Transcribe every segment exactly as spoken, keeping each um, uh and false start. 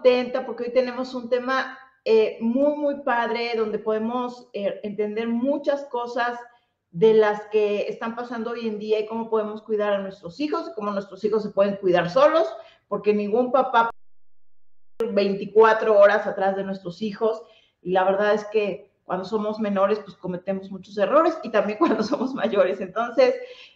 contenta porque hoy tenemos un tema eh, muy, muy padre donde podemos eh, entender muchas cosas de las que están pasando hoy en día y cómo podemos cuidar a nuestros hijos, cómo nuestros hijos se pueden cuidar solos, porque ningún papá puede veinticuatro horas atrás de nuestros hijos y la verdad es que cuando somos menores pues cometemos muchos errores y también cuando somos mayores. Entonces,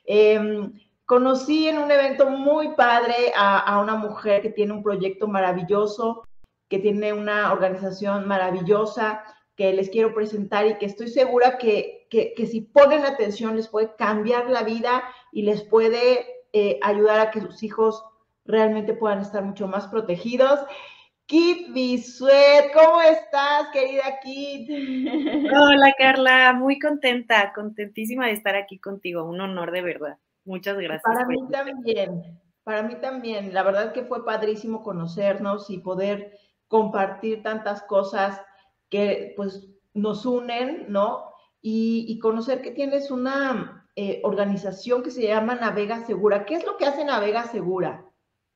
eh, conocí en un evento muy padre a, a una mujer que tiene un proyecto maravilloso, que tiene una organización maravillosa, que les quiero presentar y que estoy segura que, que, que si ponen atención les puede cambiar la vida y les puede eh, ayudar a que sus hijos realmente puedan estar mucho más protegidos. Kit Bisuet, ¿cómo estás, querida Kit? Hola Carla, muy contenta, contentísima de estar aquí contigo, un honor de verdad. Muchas gracias Para por mí invitarme. también, para mí también. La verdad que fue padrísimo conocernos y poder compartir tantas cosas que pues nos unen, ¿no? Y, y conocer que tienes una eh, organización que se llama Navega Segura. ¿Qué es lo que hace Navega Segura?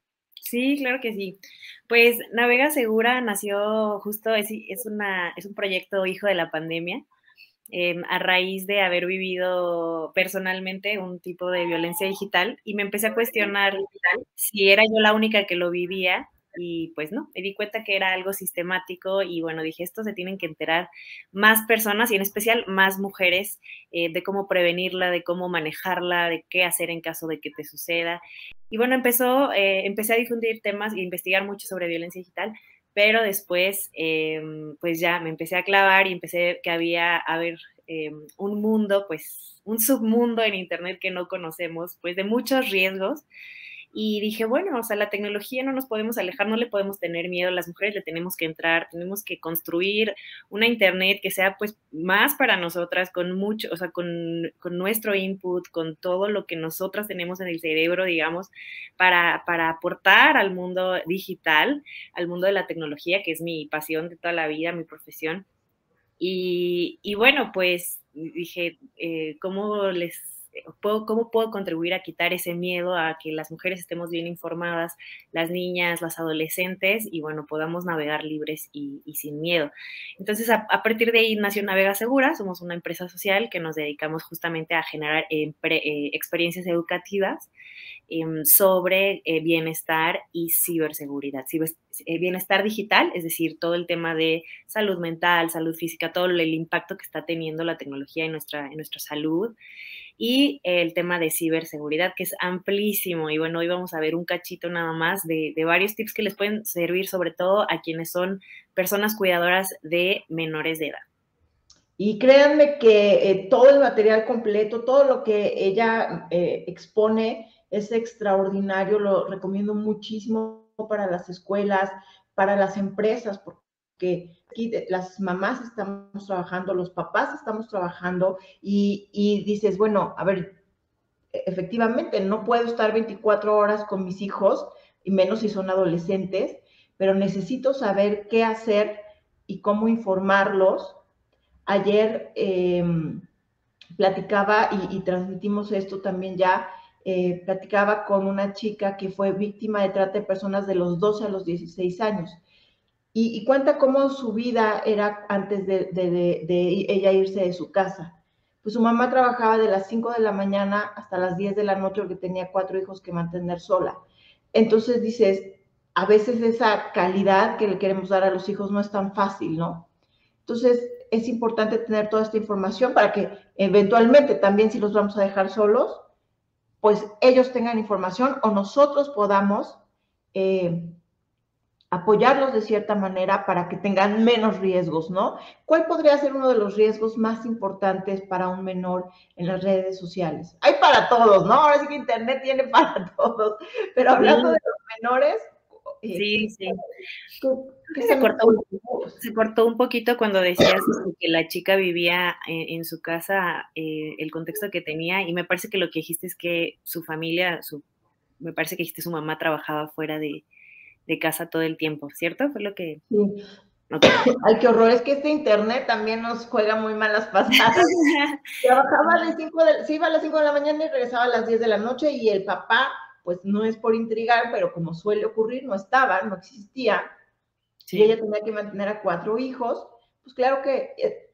Sí, claro que sí. Pues Navega Segura nació justo, es, es, una, es un proyecto hijo de la pandemia, eh, a raíz de haber vivido personalmente un tipo de violencia digital y me empecé a cuestionar si era yo la única que lo vivía y pues no, me di cuenta que era algo sistemático y bueno, dije, esto se tienen que enterar más personas y en especial más mujeres eh, de cómo prevenirla, de cómo manejarla, de qué hacer en caso de que te suceda. Y bueno, empezó, eh, empecé a difundir temas e investigar mucho sobre violencia digital, pero después eh, pues ya me empecé a clavar y empecé que había, a ver, eh, un mundo, pues un submundo en Internet que no conocemos, pues de muchos riesgos. Y dije, bueno, o sea, la tecnología no nos podemos alejar, no le podemos tener miedo, las mujeres le tenemos que entrar, tenemos que construir una Internet que sea pues más para nosotras, con mucho, o sea, con, con nuestro input, con todo lo que nosotras tenemos en el cerebro, digamos, para, para aportar al mundo digital, al mundo de la tecnología, que es mi pasión de toda la vida, mi profesión. Y, y bueno, pues dije, eh, ¿cómo les puedo, cómo puedo contribuir a quitar ese miedo a que las mujeres estemos bien informadas, las niñas, las adolescentes, y bueno, podamos navegar libres y, y sin miedo? Entonces, a, a, partir de ahí nació Navega Segura, somos una empresa social que nos dedicamos justamente a generar eh, pre, eh, experiencias educativas eh, sobre eh, bienestar y ciberseguridad. Ciber, eh, bienestar digital, es decir, todo el tema de salud mental, salud física, todo el impacto que está teniendo la tecnología en nuestra, en nuestra salud, y el tema de ciberseguridad, que es amplísimo. Y bueno, hoy vamos a ver un cachito nada más de, de varios tips que les pueden servir, sobre todo a quienes son personas cuidadoras de menores de edad. Y créanme que eh, todo el material completo, todo lo que ella eh, expone es extraordinario, lo recomiendo muchísimo para las escuelas, para las empresas, porque aquí las mamás estamos trabajando, los papás estamos trabajando y, y dices, bueno, a ver, efectivamente, no puedo estar veinticuatro horas con mis hijos, y menos si son adolescentes, pero necesito saber qué hacer y cómo informarlos. Ayer eh, platicaba y, y, transmitimos esto también ya, eh, platicaba con una chica que fue víctima de trata de personas de los doce a los dieciséis años y, y cuenta cómo su vida era antes de, de, de, de ella irse de su casa. Pues su mamá trabajaba de las cinco de la mañana hasta las diez de la noche porque tenía cuatro hijos que mantener sola. Entonces dices, a veces esa calidad que le queremos dar a los hijos no es tan fácil, ¿no? Entonces, es importante tener toda esta información para que eventualmente también si los vamos a dejar solos, pues ellos tengan información o nosotros podamos eh, apoyarlos de cierta manera para que tengan menos riesgos, ¿no? ¿Cuál podría ser uno de los riesgos más importantes para un menor en las redes sociales? Hay para todos, ¿no? Ahora sí que Internet tiene para todos, pero hablando de Sí, los menores, eh, sí, ¿qué, sí. qué, qué Se son cortó, un, los se cortó un poquito cuando decías este, que la chica vivía en, en su casa, eh, el contexto que tenía, y me parece que lo que dijiste es que su familia, su, me parece que dijiste su mamá trabajaba fuera de, de casa todo el tiempo, ¿cierto? Fue lo que... Sí. Ok. Ay, qué horror, es que este internet también nos juega muy malas pasadas. Trabajaba de cinco de, se iba a las cinco de la mañana y regresaba a las diez de la noche y el papá, pues no es por intrigar, pero como suele ocurrir, no estaba, no existía. y Sí. ella tenía que mantener a cuatro hijos, pues claro que, eh,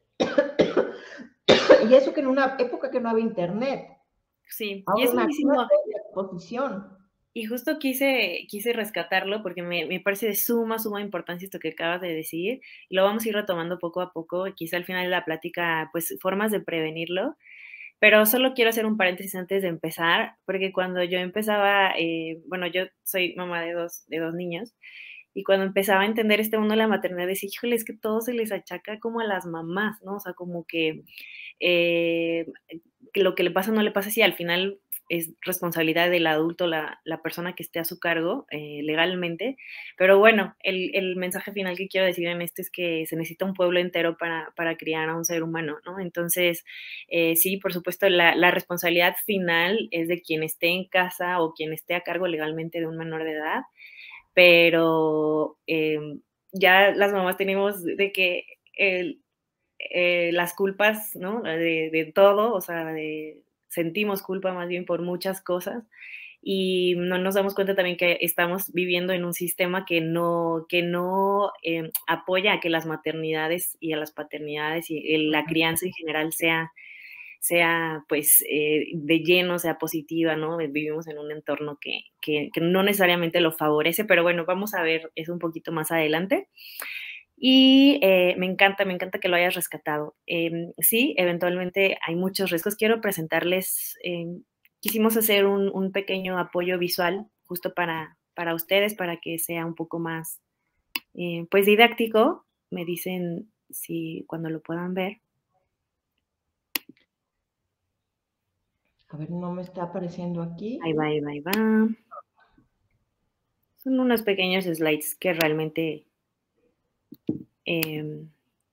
y eso que en una época que no había internet. Sí, y Ahora es buenísimo. imagínate la exposición. Y justo quise, quise rescatarlo porque me, me parece de suma, suma importancia esto que acabas de decir. Y lo vamos a ir retomando poco a poco. Quizá al final de la plática, pues formas de prevenirlo. Pero solo quiero hacer un paréntesis antes de empezar, porque cuando yo empezaba, eh, bueno, yo soy mamá de dos, de dos niños, y cuando empezaba a entender este mundo de la maternidad, decía, híjole, es que todo se les achaca como a las mamás, ¿no? O sea, como que, eh, que lo que le pasa no le pasa así, al final es responsabilidad del adulto, la, la persona que esté a su cargo eh, legalmente. Pero bueno, el, el, mensaje final que quiero decir en esto es que se necesita un pueblo entero para, para criar a un ser humano, ¿no? Entonces, eh, sí, por supuesto, la, la responsabilidad final es de quien esté en casa o quien esté a cargo legalmente de un menor de edad, pero eh, ya las mamás tenemos de que el, eh, las culpas, ¿no? De, de todo, o sea, de, sentimos culpa más bien por muchas cosas y no nos damos cuenta también que estamos viviendo en un sistema que no, que no eh, apoya a que las maternidades y a las paternidades y la crianza en general sea, sea pues eh, de lleno, sea positiva, ¿no? Vivimos en un entorno que, que, que no necesariamente lo favorece, pero bueno, vamos a ver eso un poquito más adelante. Y eh, me encanta, me encanta que lo hayas rescatado. Eh, sí, eventualmente hay muchos riesgos. Quiero presentarles, eh, quisimos hacer un, un, pequeño apoyo visual justo para, para ustedes, para que sea un poco más, eh, pues, didáctico. Me dicen si cuando lo puedan ver. A ver, no me está apareciendo aquí. Ahí va, ahí va, ahí va. Son unos pequeños slides que realmente eh,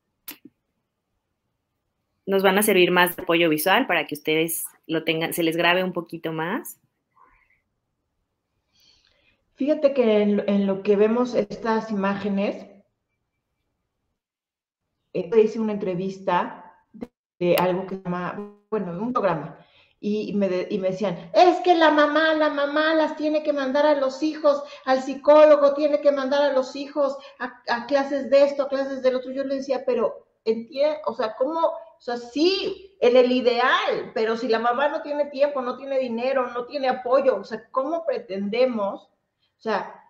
nos van a servir más de apoyo visual para que ustedes lo tengan, se les grabe un poquito más. Fíjate que en, en lo que vemos estas imágenes, eh, hice una entrevista de, de, algo que se llama, bueno, un programa, y me, de, y me decían, es que la mamá, la mamá las tiene que mandar a los hijos, al psicólogo tiene que mandar a los hijos a, a clases de esto, a clases del otro. Yo le decía, pero, entiende, o sea, ¿cómo? O sea, sí, en el ideal, pero si la mamá no tiene tiempo, no tiene dinero, no tiene apoyo, o sea, ¿cómo pretendemos? O sea,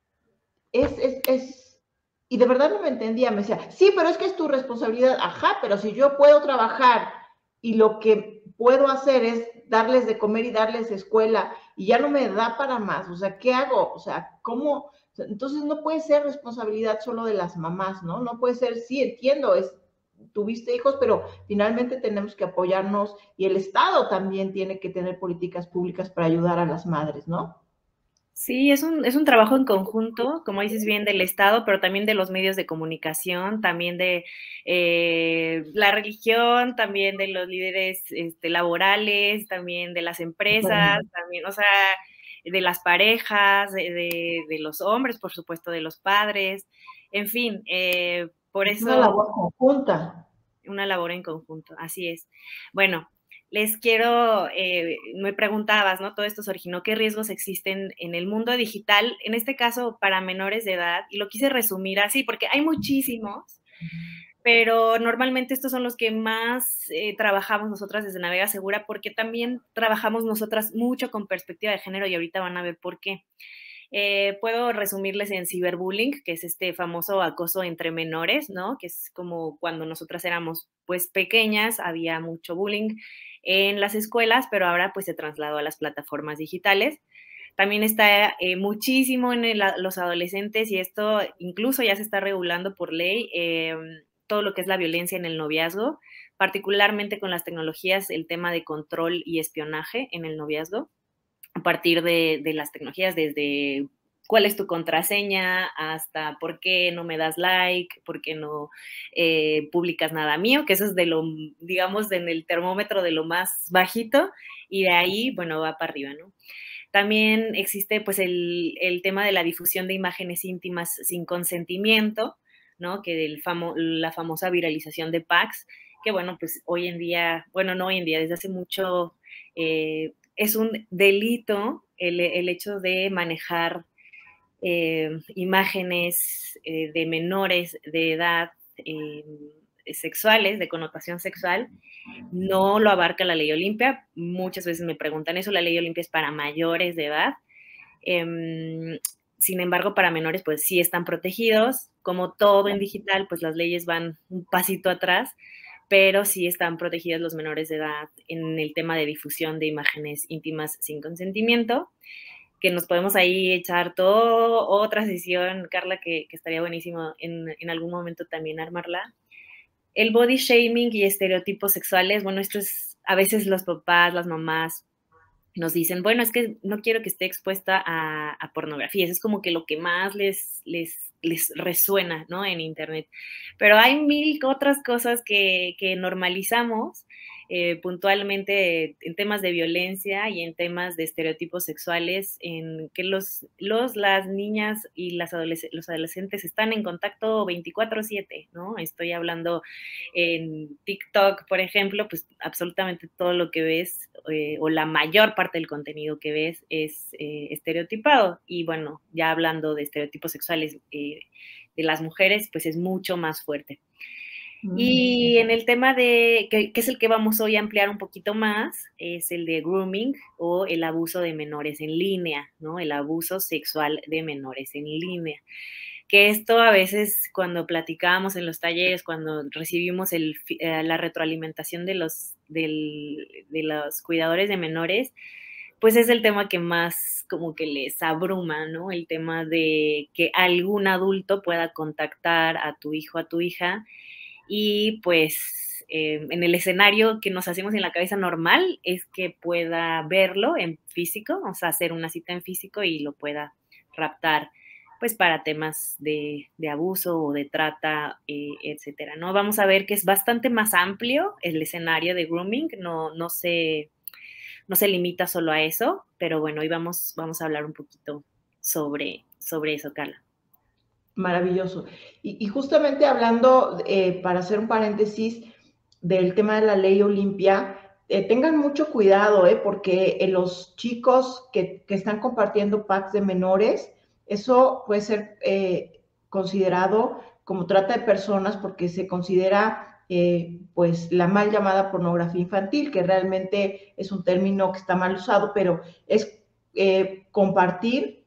es, es, es, y de verdad no me entendía, me decía, sí, pero es que es tu responsabilidad, ajá, pero si yo puedo trabajar y lo que puedo hacer es darles de comer y darles escuela y ya no me da para más, o sea, ¿qué hago? O sea, ¿cómo? Entonces no puede ser responsabilidad solo de las mamás, ¿no? No puede ser, sí, entiendo, es, tuviste hijos, pero finalmente tenemos que apoyarnos y el Estado también tiene que tener políticas públicas para ayudar a las madres, ¿no? Sí, es un, es un trabajo en conjunto, como dices bien, del Estado, pero también de los medios de comunicación, también de eh, la religión, también de los líderes este, laborales, también de las empresas, también, o sea, de las parejas, de, de, de los hombres, por supuesto, de los padres, en fin, eh, por Es eso... una labor conjunta. Una labor en conjunto, así es. Bueno, les quiero, eh, me preguntabas, ¿no? Todo esto se originó, ¿qué riesgos existen en el mundo digital? En este caso, para menores de edad, y lo quise resumir así, porque hay muchísimos, pero normalmente estos son los que más eh, trabajamos nosotras desde Navega Segura, porque también trabajamos nosotras mucho con perspectiva de género, y ahorita van a ver por qué. Eh, puedo resumirles en ciberbullying, que es este famoso acoso entre menores, ¿no? Que es como cuando nosotras éramos pues pequeñas, había mucho bullying en las escuelas, pero ahora pues se trasladó a las plataformas digitales. También está eh, muchísimo en el, los adolescentes y esto incluso ya se está regulando por ley, eh, todo lo que es la violencia en el noviazgo, particularmente con las tecnologías, el tema de control y espionaje en el noviazgo a partir de, de las tecnologías, desde cuál es tu contraseña hasta por qué no me das like, por qué no eh, publicas nada mío, que eso es de lo, digamos, en el termómetro de lo más bajito y de ahí, bueno, va para arriba, ¿no? También existe pues el, el tema de la difusión de imágenes íntimas sin consentimiento, ¿no? Que el famo la famosa viralización de packs, que bueno, pues hoy en día, bueno, no hoy en día, desde hace mucho eh, es un delito el, el hecho de manejar eh, imágenes eh, de menores de edad eh, sexuales, de connotación sexual, no lo abarca la ley Olimpia. Muchas veces me preguntan eso, la ley Olimpia es para mayores de edad. Eh, sin embargo, para menores, pues sí están protegidos. Como todo en digital, pues las leyes van un pasito atrás, pero sí están protegidos los menores de edad en el tema de difusión de imágenes íntimas sin consentimiento, que nos podemos ahí echar toda otra sesión, Carla, que, que estaría buenísimo en, en algún momento también armarla. El body shaming y estereotipos sexuales, bueno, esto es, a veces los papás, las mamás nos dicen, bueno, es que no quiero que esté expuesta a, a pornografía, eso es como que lo que más les, les, les resuena, ¿no? En internet. Pero hay mil otras cosas que, que normalizamos eh, puntualmente en temas de violencia y en temas de estereotipos sexuales, en que los, los las niñas y las adolesc los adolescentes están en contacto veinticuatro siete, ¿no? Estoy hablando en TikTok, por ejemplo, pues absolutamente todo lo que ves eh, o la mayor parte del contenido que ves es eh, estereotipado. Y bueno, ya hablando de estereotipos sexuales eh, de las mujeres, pues es mucho más fuerte. Y en el tema de, que, que es el que vamos hoy a ampliar un poquito más, es el de grooming o el abuso de menores en línea, ¿no? El abuso sexual de menores en línea. Que esto a veces cuando platicábamos en los talleres, cuando recibimos el, eh, la retroalimentación de los, del, de los cuidadores de menores, pues es el tema que más como que les abruma, ¿no? El tema de que algún adulto pueda contactar a tu hijo, a tu hija, y pues eh, en el escenario que nos hacemos en la cabeza normal es que pueda verlo en físico, o sea, hacer una cita en físico y lo pueda raptar, pues para temas de, de abuso o de trata, eh, etcétera, ¿no? Vamos a ver que es bastante más amplio el escenario de grooming, no, no, se, no se limita solo a eso, pero bueno, hoy vamos, vamos a hablar un poquito sobre, sobre eso, Carla. Maravilloso. Y, y justamente hablando, eh, para hacer un paréntesis del tema de la ley Olimpia, eh, tengan mucho cuidado, eh, porque eh, los chicos que, que, están compartiendo packs de menores, eso puede ser eh, considerado como trata de personas porque se considera eh, pues la mal llamada pornografía infantil, que realmente es un término que está mal usado, pero es eh, compartir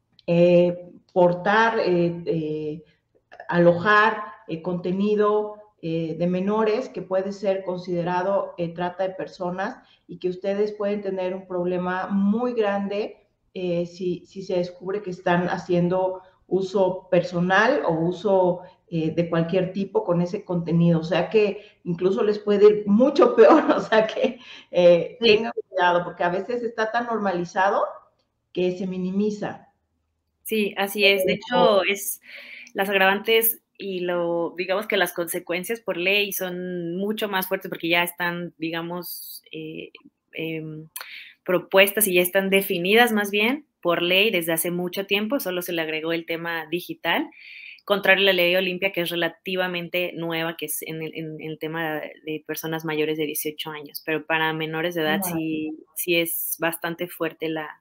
eh, portar, eh, eh, alojar eh, contenido eh, de menores que puede ser considerado eh, trata de personas y que ustedes pueden tener un problema muy grande eh, si, si se descubre que están haciendo uso personal o uso eh, de cualquier tipo con ese contenido. O sea que incluso les puede ir mucho peor. O sea que eh, sí. Tengan cuidado porque a veces está tan normalizado que se minimiza. Sí, así es. De hecho, es las agravantes y lo, digamos que las consecuencias por ley son mucho más fuertes porque ya están, digamos, eh, eh, propuestas y ya están definidas más bien por ley desde hace mucho tiempo, solo se le agregó el tema digital, contrario a la ley Olimpia, que es relativamente nueva, que es en el, en el tema de personas mayores de dieciocho años, pero para menores de edad sí, sí es bastante fuerte la,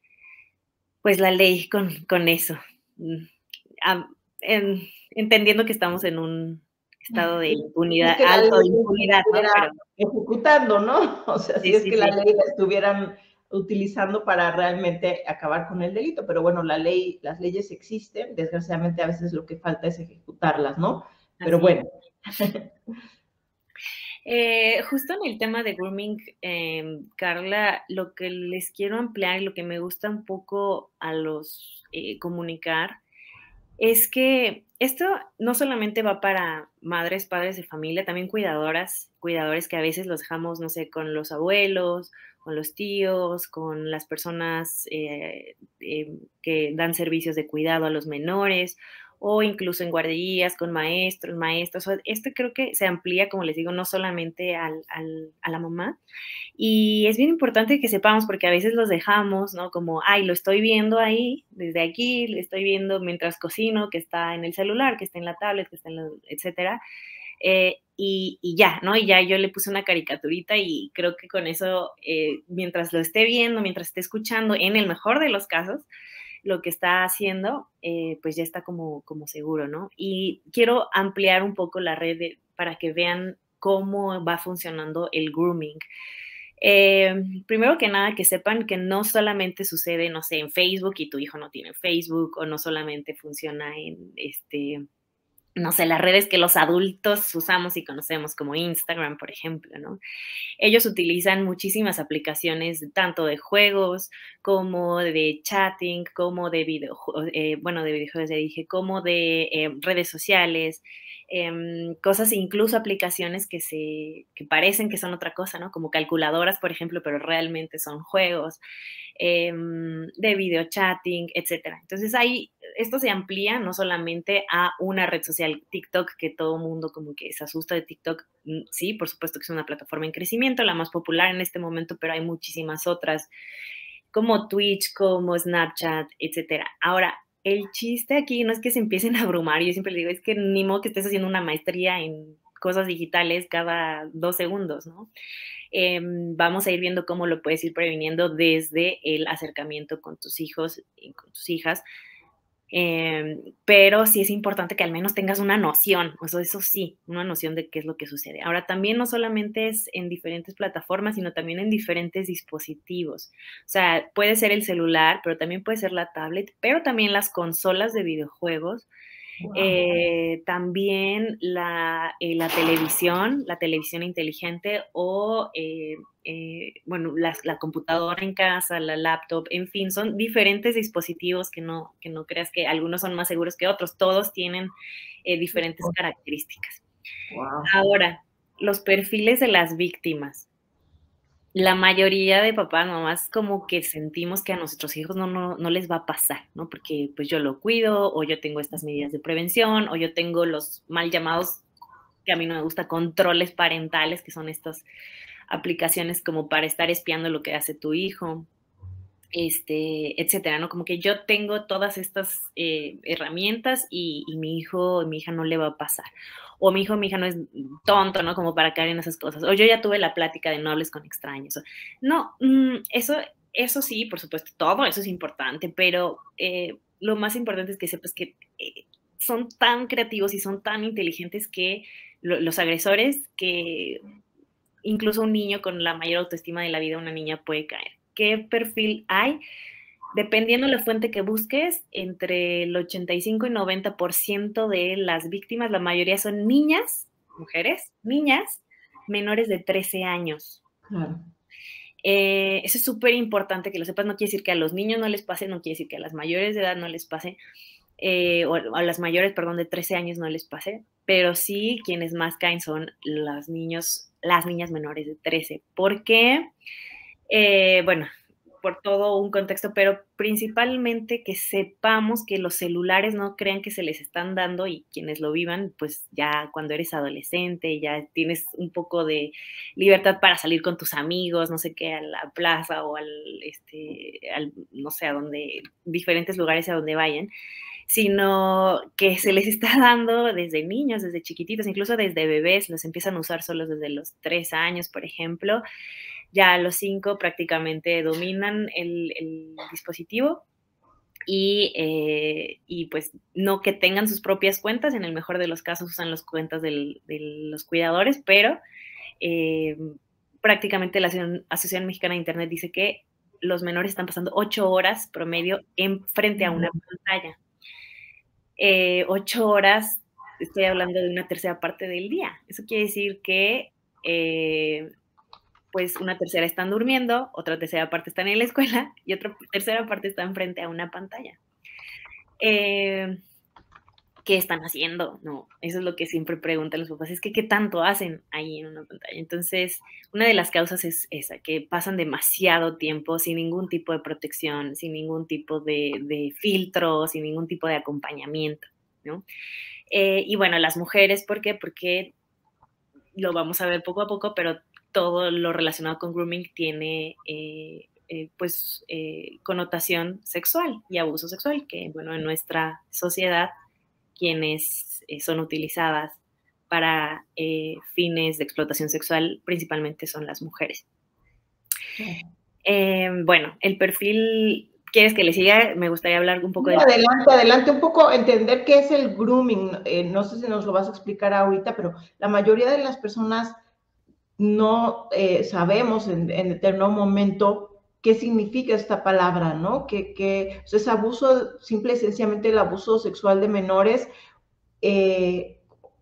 pues la ley con, con eso, en, entendiendo que estamos en un estado de impunidad, es que alto de impunidad, ¿no? Pero, ejecutando, ¿no? O sea, sí, si es sí, que sí. La ley la estuvieran utilizando para realmente acabar con el delito, pero bueno, la ley, las leyes existen, desgraciadamente a veces lo que falta es ejecutarlas, ¿no? Pero Así bueno. Eh, justo en el tema de grooming, eh, Carla, lo que les quiero ampliar y lo que me gusta un poco a los eh, comunicar es que esto no solamente va para madres, padres de familia, también cuidadoras, cuidadores que a veces los dejamos, no sé, con los abuelos, con los tíos, con las personas eh, eh, que dan servicios de cuidado a los menores, o incluso en guarderías con maestros, maestros. Esto creo que se amplía, como les digo, no solamente al, al, a la mamá. Y es bien importante que sepamos, porque a veces los dejamos, ¿no? Como, ay, lo estoy viendo ahí, desde aquí, lo estoy viendo mientras cocino, que está en el celular, que está en la tablet, que está en la, etcétera. Eh, y, y ya, ¿no? Y ya yo le puse una caricaturita y creo que con eso, eh, mientras lo esté viendo, mientras esté escuchando, en el mejor de los casos, lo que está haciendo, eh, pues ya está como, como seguro, ¿no? Y quiero ampliar un poco la red de, para que vean cómo va funcionando el grooming. Eh, primero que nada, que sepan que no solamente sucede, no sé, en Facebook y tu hijo no tiene Facebook, o no solamente funciona en, este, no sé, las redes que los adultos usamos y conocemos, como Instagram, por ejemplo, ¿no? Ellos utilizan muchísimas aplicaciones, tanto de juegos, como de chatting, como de video, eh, bueno, de videojuegos ya dije, como de eh, redes sociales, eh, cosas, incluso aplicaciones que se, que parecen que son otra cosa, ¿no? Como calculadoras, por ejemplo, pero realmente son juegos, eh, de video chatting, etcétera. Entonces ahí, esto se amplía no solamente a una red social, TikTok, que todo mundo como que se asusta de TikTok. Sí, por supuesto que es una plataforma en crecimiento, la más popular en este momento, pero hay muchísimas otras, como Twitch, como Snapchat, etcétera. Ahora, el chiste aquí no es que se empiecen a abrumar, yo siempre le digo, es que ni modo que estés haciendo una maestría en cosas digitales cada dos segundos, ¿no? Eh, vamos a ir viendo cómo lo puedes ir previniendo desde el acercamiento con tus hijos y con tus hijas. Eh, pero sí es importante que al menos tengas una noción, o sea, eso sí, una noción de qué es lo que sucede. Ahora, también no solamente es en diferentes plataformas, sino también en diferentes dispositivos. O sea, puede ser el celular, pero también puede ser la tablet, pero también las consolas de videojuegos. Wow. Eh, también la, eh, la televisión, la televisión inteligente o, eh, eh, bueno, la, la computadora en casa, la laptop, en fin, son diferentes dispositivos que no, que no creas que algunos son más seguros que otros, todos tienen eh, diferentes características. Wow. Ahora, los perfiles de las víctimas. La mayoría de papás, mamás, como que sentimos que a nuestros hijos no, no, no les va a pasar, ¿no? Porque pues yo lo cuido, o yo tengo estas medidas de prevención, o yo tengo los mal llamados, que a mí no me gusta, controles parentales, que son estas aplicaciones como para estar espiando lo que hace tu hijo, este, etcétera, ¿no? Como que yo tengo todas estas eh, herramientas y, y mi hijo, mi hija no le va a pasar. O mi hijo, mi hija no es tonto, ¿no? Como para caer en esas cosas. O yo ya tuve la plática de no hables con extraños. No, eso, eso sí, por supuesto, todo eso es importante, pero eh, lo más importante es que sepas que eh, son tan creativos y son tan inteligentes que lo, los agresores, que incluso un niño con la mayor autoestima de la vida, una niña puede caer. ¿Qué perfil hay? Dependiendo de la fuente que busques, entre el ochenta y cinco y noventa por ciento de las víctimas, la mayoría son niñas, mujeres, niñas, menores de trece años. Claro. Eh, eso es súper importante que lo sepas. No quiere decir que a los niños no les pase, no quiere decir que a las mayores de edad no les pase, eh, o a las mayores, perdón, de trece años no les pase, pero sí quienes más caen son los niños, las niñas menores de trece. ¿Por qué? Eh, bueno, por todo un contexto, pero principalmente que sepamos que los celulares no crean que se les están dando, y quienes lo vivan, pues ya cuando eres adolescente, ya tienes un poco de libertad para salir con tus amigos, no sé qué, a la plaza o al, este, al, no sé, a donde, diferentes lugares a donde vayan, sino que se les está dando desde niños, desde chiquititos, incluso desde bebés, los empiezan a usar solos desde los tres años, por ejemplo. Ya a los cinco prácticamente dominan el, el dispositivo y, eh, y pues no que tengan sus propias cuentas, en el mejor de los casos usan las cuentas del, de los cuidadores, pero eh, prácticamente la Asociación Mexicana de Internet dice que los menores están pasando ocho horas promedio en frente a una pantalla. Eh, ocho horas, estoy hablando de una tercera parte del día. Eso quiere decir que eh, pues una tercera están durmiendo, otra tercera parte están en la escuela y otra tercera parte están frente a una pantalla. Eh, ¿Qué están haciendo? No, eso es lo que siempre preguntan los papás, es que ¿qué tanto hacen ahí en una pantalla? Entonces, una de las causas es esa, que pasan demasiado tiempo sin ningún tipo de protección, sin ningún tipo de, de filtro, sin ningún tipo de acompañamiento, ¿no? Eh, y bueno, las mujeres, ¿por qué? Porque lo vamos a ver poco a poco, pero todo lo relacionado con grooming tiene eh, eh, pues eh, connotación sexual y abuso sexual, que bueno, en nuestra sociedad quienes eh, son utilizadas para eh, fines de explotación sexual principalmente son las mujeres. Sí. Eh, bueno, el perfil ¿Quieres que le siga? Me gustaría hablar un poco sí, de... adelante, adelante, un poco entender qué es el grooming. Eh, no sé si nos lo vas a explicar ahorita, pero la mayoría de las personas no eh, sabemos en, en determinado momento qué significa esta palabra, ¿no? Que, que o sea, es abuso, simple y sencillamente el abuso sexual de menores. Eh,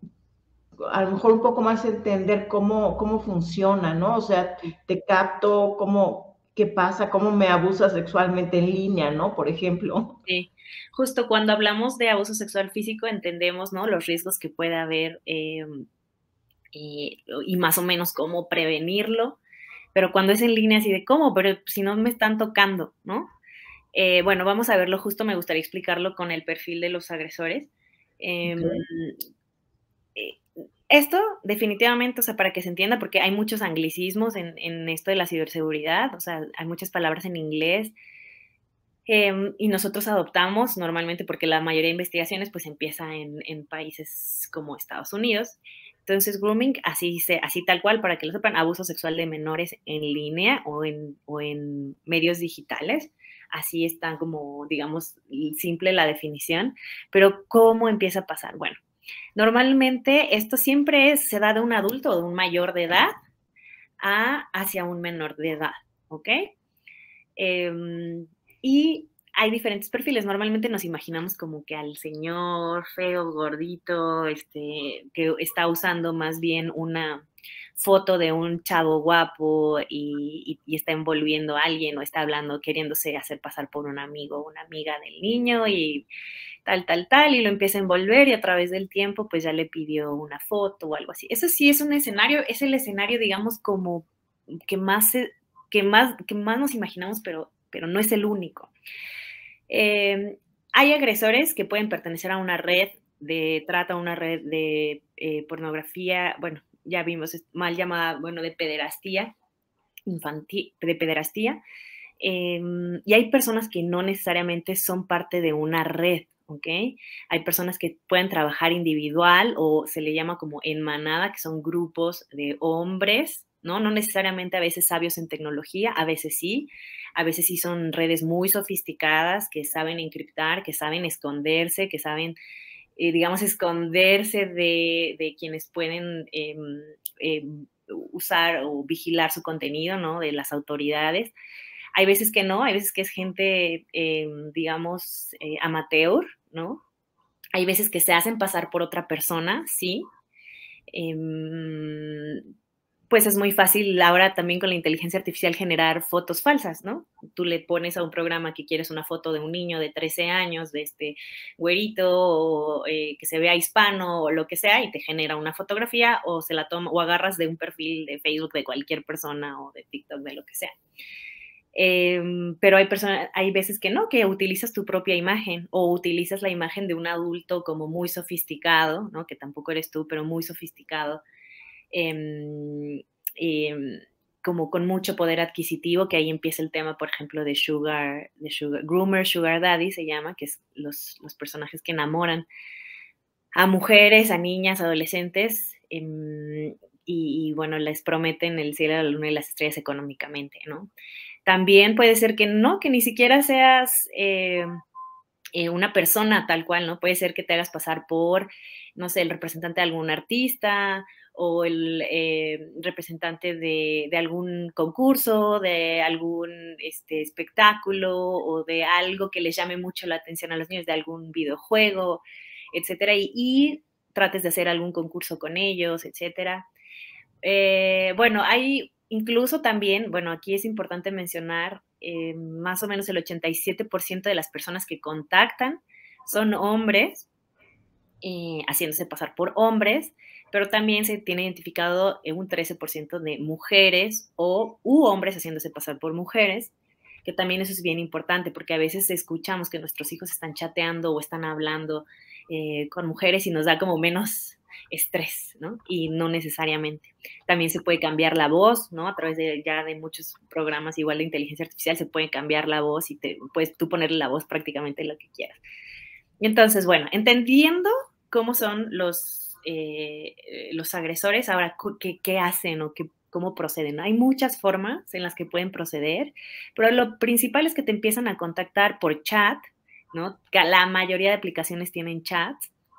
a lo mejor un poco más entender cómo, cómo funciona, ¿no? O sea, te capto, cómo, qué pasa, cómo me abusa sexualmente en línea, ¿no? Por ejemplo. Sí, justo cuando hablamos de abuso sexual físico entendemos, ¿no? Los riesgos que puede haber eh, eh, y más o menos cómo prevenirlo, pero cuando es en línea así de cómo, pero si no me están tocando, ¿no? Eh, bueno, vamos a verlo justo, me gustaría explicarlo con el perfil de los agresores. Eh, Okay. eh, esto definitivamente, o sea, para que se entienda, porque hay muchos anglicismos en, en esto de la ciberseguridad, o sea, hay muchas palabras en inglés, eh, y nosotros adoptamos normalmente, porque la mayoría de investigaciones pues empieza en, en países como Estados Unidos. Entonces, grooming, así, se, así tal cual, para que lo sepan, abuso sexual de menores en línea o en, o en medios digitales. Así está como, digamos, simple la definición. Pero, ¿cómo empieza a pasar? Bueno, normalmente esto siempre es, se da de un adulto o de un mayor de edad a hacia un menor de edad, ¿ok? Eh, y hay diferentes perfiles. Normalmente nos imaginamos como que al señor feo, gordito, este, que está usando más bien una foto de un chavo guapo y, y, y está envolviendo a alguien o está hablando, queriéndose hacer pasar por un amigo o una amiga del niño y tal, tal, tal, y lo empieza a envolver y a través del tiempo pues ya le pidió una foto o algo así. Eso sí es un escenario, es el escenario, digamos, como que más, que más, que más nos imaginamos, pero, pero no es el único. Eh, hay agresores que pueden pertenecer a una red de trata, una red de eh, pornografía, bueno, ya vimos, mal llamada, bueno, de pederastía, infantil, de pederastía, eh, y hay personas que no necesariamente son parte de una red, ¿ok? Hay personas que pueden trabajar individual o se le llama como en manada, que son grupos de hombres, ¿no? No necesariamente a veces sabios en tecnología, a veces sí, a veces sí son redes muy sofisticadas que saben encriptar, que saben esconderse, que saben, eh, digamos, esconderse de, de quienes pueden eh, eh, usar o vigilar su contenido, ¿no? De las autoridades. Hay veces que no, hay veces que es gente, eh, digamos, eh, amateur, ¿no? Hay veces que se hacen pasar por otra persona, sí. Eh, pues es muy fácil ahora también con la inteligencia artificial generar fotos falsas, ¿no? Tú le pones a un programa que quieres una foto de un niño de trece años, de este güerito, o eh, que se vea hispano o lo que sea, y te genera una fotografía o se la toma, o agarras de un perfil de Facebook de cualquier persona o de TikTok, de lo que sea. Eh, pero hay personas, hay veces que no, que utilizas tu propia imagen o utilizas la imagen de un adulto como muy sofisticado, ¿no? Que tampoco eres tú, pero muy sofisticado, eh, eh, como con mucho poder adquisitivo, que ahí empieza el tema, por ejemplo, de sugar, de sugar, groomer, sugar daddy se llama, que es los, los personajes que enamoran a mujeres, a niñas, adolescentes, eh, y, y, bueno, les prometen el cielo, la luna y las estrellas económicamente, ¿no? También puede ser que no, que ni siquiera seas eh, eh, una persona tal cual, ¿no? Puede ser que te hagas pasar por, no sé, el representante de algún artista o el eh, representante de, de, algún concurso, de algún este, espectáculo o de algo que les llame mucho la atención a los niños, de algún videojuego, etcétera, y, y trates de hacer algún concurso con ellos, etcétera. Eh, bueno, hay incluso también, bueno, aquí es importante mencionar, eh, más o menos el ochenta y siete por ciento de las personas que contactan son hombres, eh, haciéndose pasar por hombres, pero también se tiene identificado un trece por ciento de mujeres o u hombres haciéndose pasar por mujeres, que también eso es bien importante, porque a veces escuchamos que nuestros hijos están chateando o están hablando eh, con mujeres y nos da como menos estrés, ¿no? Y no necesariamente. También se puede cambiar la voz, ¿no? A través de ya de muchos programas igual de inteligencia artificial se puede cambiar la voz y te puedes tú ponerle la voz prácticamente lo que quieras. Entonces, bueno, entendiendo cómo son los, eh, los agresores, ahora, ¿qué, qué hacen o qué, cómo proceden, ¿no? Hay muchas formas en las que pueden proceder, pero lo principal es que te empiezan a contactar por chat, ¿no? La mayoría de aplicaciones tienen chat,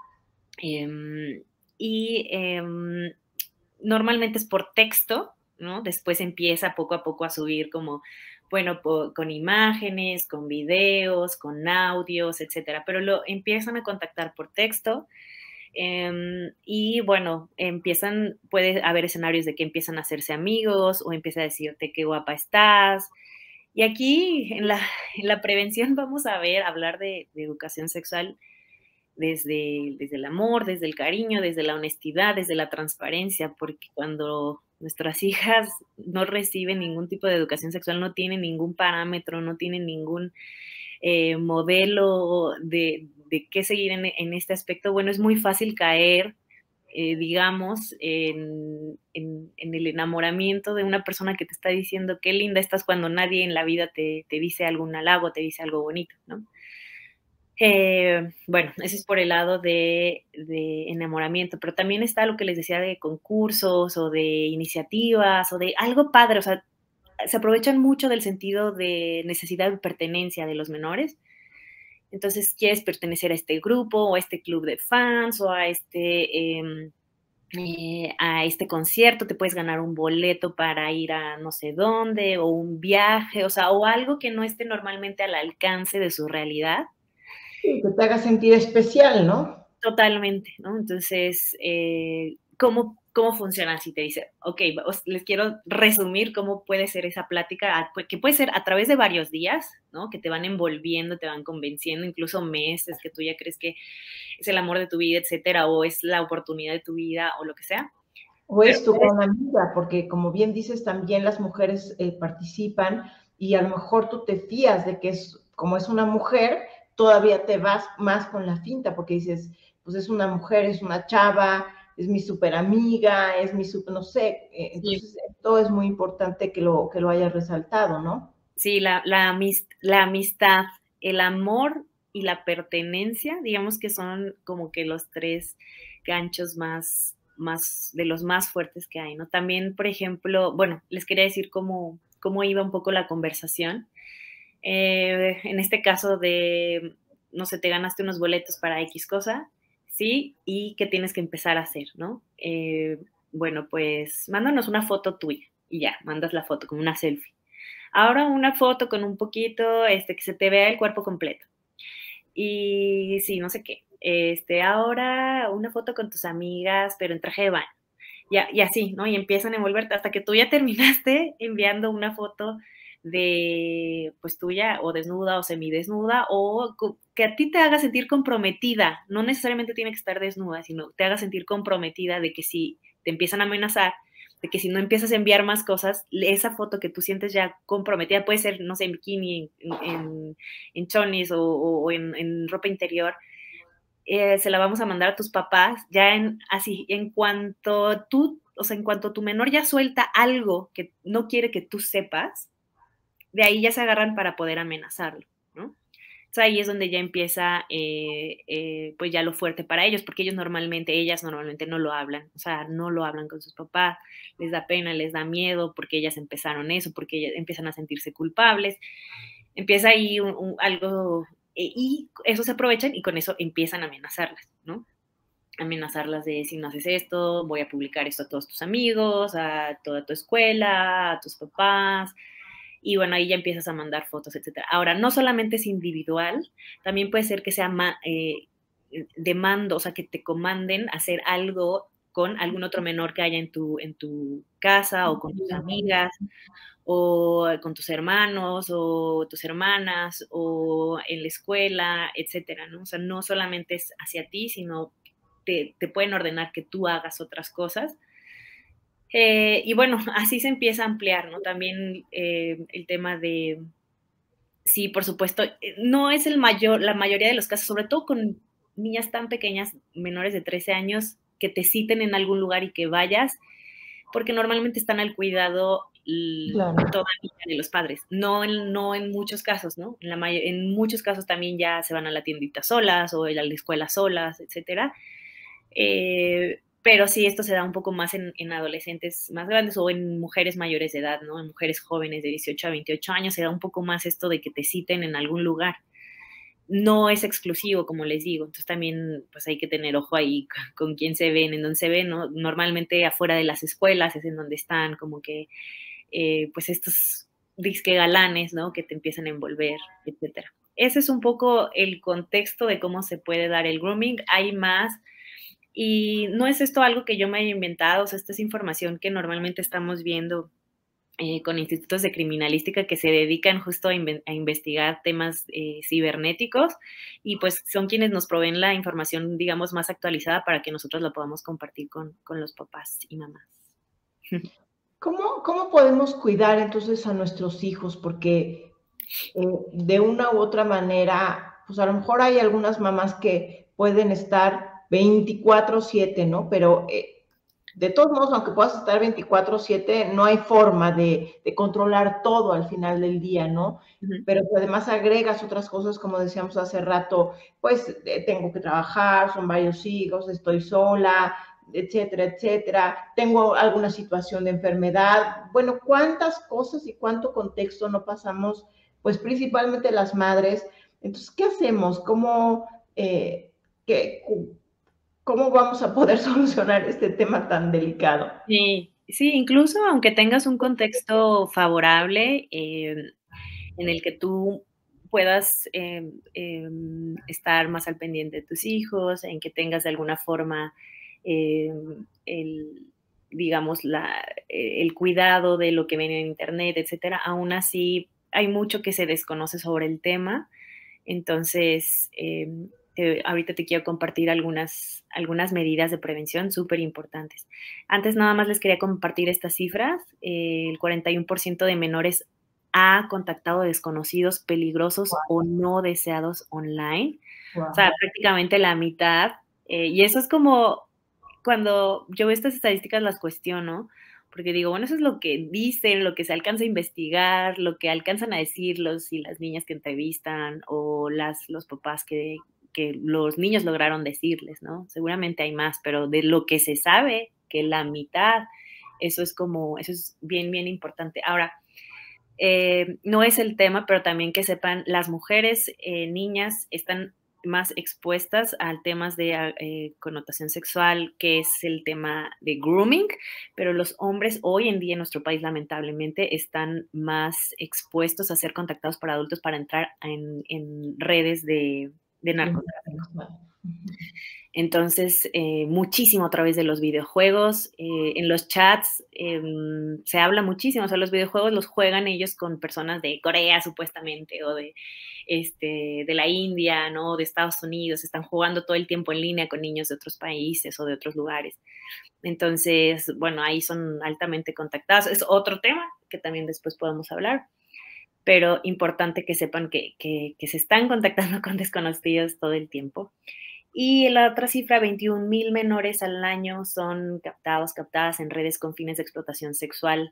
eh, y eh, normalmente es por texto, ¿no? Después empieza poco a poco a subir como, bueno, po, con imágenes, con videos, con audios, etcétera, pero lo empiezan a contactar por texto. Eh, y bueno, empiezan, puede haber escenarios de que empiezan a hacerse amigos o empieza a decirte qué guapa estás. Y aquí en la, en la prevención vamos a ver, hablar de, de educación sexual desde, desde el amor, desde el cariño, desde la honestidad, desde la transparencia, porque cuando nuestras hijas no reciben ningún tipo de educación sexual, no tienen ningún parámetro, no tienen ningún eh, modelo de, de qué seguir en, en, este aspecto, bueno, es muy fácil caer, eh, digamos, en, en, en, el enamoramiento de una persona que te está diciendo qué linda estás cuando nadie en la vida te, te dice algún halago, te dice algo bonito, ¿no? Eh, bueno, eso es por el lado de, de enamoramiento, pero también está lo que les decía de concursos o de iniciativas o de algo padre, o sea, se aprovechan mucho del sentido de necesidad de pertenencia de los menores. Entonces, quieres pertenecer a este grupo o a este club de fans o a este, eh, eh, a este concierto, te puedes ganar un boleto para ir a no sé dónde o un viaje, o sea, o algo que no esté normalmente al alcance de su realidad. Sí, que te haga sentir especial, ¿no? Totalmente, ¿no? Entonces, eh, ¿cómo, ¿cómo funciona? Si te dice, ok, os, les quiero resumir cómo puede ser esa plática, que puede ser a través de varios días, ¿no? Que te van envolviendo, te van convenciendo, incluso meses, que tú ya crees que es el amor de tu vida, etcétera, o es la oportunidad de tu vida, o lo que sea. O es tu gran amiga, porque como bien dices, también las mujeres eh, participan y a lo mejor tú te fías de que es, como es una mujer, todavía te vas más con la finta, porque dices, pues es una mujer, es una chava, es mi super amiga, es mi super, no sé, eh, entonces sí. Esto es muy importante que lo, que lo hayas resaltado, ¿no? Sí, la, la, amist la amistad, el amor y la pertenencia, digamos que son como que los tres ganchos más, más, de los más fuertes que hay, ¿no? También, por ejemplo, bueno, les quería decir cómo, cómo iba un poco la conversación. Eh, en este caso de, no sé, te ganaste unos boletos para X cosa, ¿sí? Y qué tienes que empezar a hacer, ¿no? Eh, bueno, pues mándanos una foto tuya y ya, mandas la foto como una selfie. Ahora una foto con un poquito, este, que se te vea el cuerpo completo. Y sí, no sé qué. Este, ahora una foto con tus amigas, pero en traje de baño. Y, y así, ¿no? Y empiezan a envolverte hasta que tú ya terminaste enviando una foto de, pues tuya, o desnuda, o semidesnuda, o que a ti te haga sentir comprometida. No necesariamente tiene que estar desnuda, sino te haga sentir comprometida de que si te empiezan a amenazar, de que si no empiezas a enviar más cosas, esa foto que tú sientes ya comprometida, puede ser, no sé, en bikini, en, en, en chonis o, o en, en ropa interior, eh, se la vamos a mandar a tus papás, ya en, así, en cuanto tú, o sea, en cuanto tu menor ya suelta algo que no quiere que tú sepas, de ahí ya se agarran para poder amenazarlo, ¿no? O sea, ahí es donde ya empieza, eh, eh, pues ya lo fuerte para ellos, porque ellos normalmente, ellas normalmente no lo hablan, o sea, no lo hablan con sus papás, les da pena, les da miedo, porque ellas empezaron eso, porque ellas empiezan a sentirse culpables, empieza ahí un, un, algo, eh, y eso se aprovechan y con eso empiezan a amenazarlas, ¿no? Amenazarlas de si no haces esto, voy a publicar esto a todos tus amigos, a toda tu escuela, a tus papás, y bueno, ahí ya empiezas a mandar fotos, etcétera. Ahora, no solamente es individual, también puede ser que sea eh, de mando, o sea, que te comanden hacer algo con algún otro menor que haya en tu, en tu casa o con tus amigas o con tus hermanos o tus hermanas o en la escuela, etcétera, ¿no? O sea, no solamente es hacia ti, sino te, te pueden ordenar que tú hagas otras cosas. Eh, y bueno, así se empieza a ampliar, ¿no? También eh, el tema de, sí, por supuesto, no es el mayor, la mayoría de los casos, sobre todo con niñas tan pequeñas, menores de trece años, que te citen en algún lugar y que vayas, porque normalmente están al cuidado claro. Todavía de los padres, no en, no en muchos casos, ¿no? En, la en muchos casos también ya se van a la tiendita solas o a la escuela solas, etcétera. Eh, pero sí, esto se da un poco más en, en adolescentes más grandes o en mujeres mayores de edad, ¿no? En mujeres jóvenes de dieciocho a veintiocho años se da un poco más esto de que te citen en algún lugar. No es exclusivo, como les digo, entonces también pues hay que tener ojo ahí con, con quién se ven, en dónde se ven, ¿no? Normalmente afuera de las escuelas es en donde están como que eh, pues estos disque galanes, ¿no? Que te empiezan a envolver, etcétera. Ese es un poco el contexto de cómo se puede dar el grooming. Hay más, y no es esto algo que yo me haya inventado, o sea, esta es información que normalmente estamos viendo eh, con institutos de criminalística que se dedican justo a, inve a investigar temas eh, cibernéticos, y pues son quienes nos proveen la información, digamos, más actualizada para que nosotros la podamos compartir con, con los papás y mamás. ¿Cómo, ¿Cómo podemos cuidar entonces a nuestros hijos? Porque eh, de una u otra manera, pues a lo mejor hay algunas mamás que pueden estar veinticuatro siete, ¿no? Pero eh, de todos modos, aunque puedas estar veinticuatro siete, no hay forma de, de, controlar todo al final del día, ¿no? Uh-huh. Pero además agregas otras cosas, como decíamos hace rato, pues eh, tengo que trabajar, son varios hijos, estoy sola, etcétera, etcétera, tengo alguna situación de enfermedad. Bueno, ¿cuántas cosas y cuánto contexto no pasamos? Pues principalmente las madres. Entonces, ¿qué hacemos? ¿Cómo, eh, qué, ¿Cómo vamos a poder solucionar este tema tan delicado? Sí, sí, incluso aunque tengas un contexto favorable eh, en el que tú puedas eh, eh, estar más al pendiente de tus hijos, en que tengas de alguna forma eh, el, digamos, la, el cuidado de lo que ven en internet, etcétera, aún así hay mucho que se desconoce sobre el tema. Entonces, eh, te, ahorita te quiero compartir algunas, algunas medidas de prevención súper importantes. Antes nada más les quería compartir estas cifras. Eh, el cuarenta y uno por ciento de menores ha contactado desconocidos peligrosos wow. o no deseados online. Wow. O sea, prácticamente la mitad. Eh, y eso es como, cuando yo veo estas estadísticas las cuestiono, porque digo, bueno, eso es lo que dicen, lo que se alcanza a investigar, lo que alcanzan a decir los y las niñas que entrevistan o las, los papás que, que los niños lograron decirles, ¿no? Seguramente hay más, pero de lo que se sabe, que la mitad, eso es como, eso es bien, bien importante. Ahora, eh, no es el tema, pero también que sepan, las mujeres, eh, niñas, están más expuestas a temas de eh, connotación sexual, que es el tema de grooming, pero los hombres hoy en día en nuestro país lamentablemente están más expuestos a ser contactados por adultos para entrar en, en redes de, de narcotráfico. Entonces, eh, muchísimo a través de los videojuegos, eh, en los chats eh, se habla muchísimo, o sea, los videojuegos los juegan ellos con personas de Corea supuestamente, o de, este, de la India, ¿no? De Estados Unidos, están jugando todo el tiempo en línea con niños de otros países o de otros lugares. Entonces, bueno, ahí son altamente contactados. Es otro tema que también después podemos hablar, pero importante que sepan que, que, que se están contactando con desconocidos todo el tiempo. Y la otra cifra, veintiún mil menores al año son captados, captadas en redes con fines de explotación sexual.